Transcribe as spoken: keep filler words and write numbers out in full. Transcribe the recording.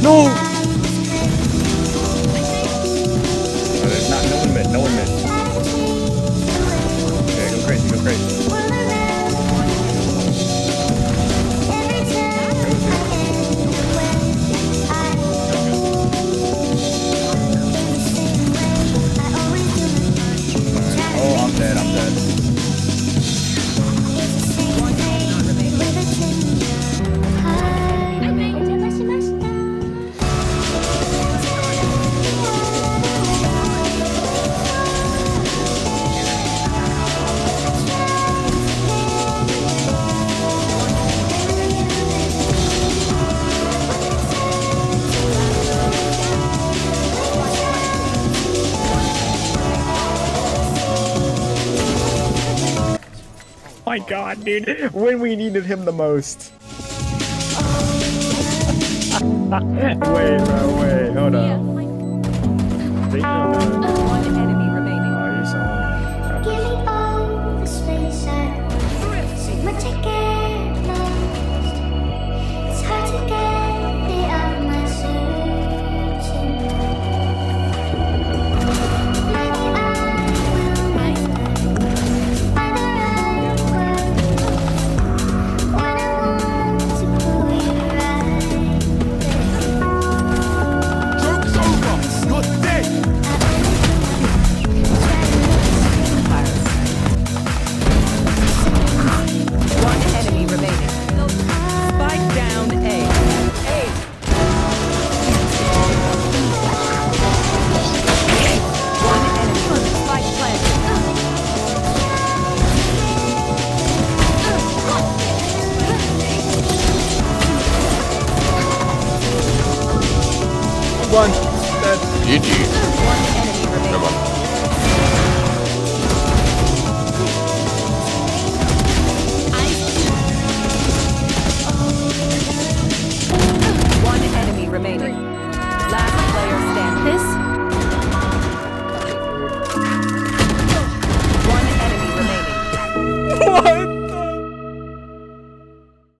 No! No, there's not, no one mid, no one mid. Okay, go crazy, go crazy. Oh, I'm dead, I'm dead. My god, dude, when we needed him the most. Wait, bro, wait, hold up. One enemy remaining. Oh, you're so... Give me all the space I much I get lost. It's hard to get me out of my searching. Maybe I will make find the right word when I want to pull you right there. Joke's over! You're dead! One enemy remaining. Spike down A. A. One enemy. Spike planted. One, dead. G G. One enemy remaining. Come on.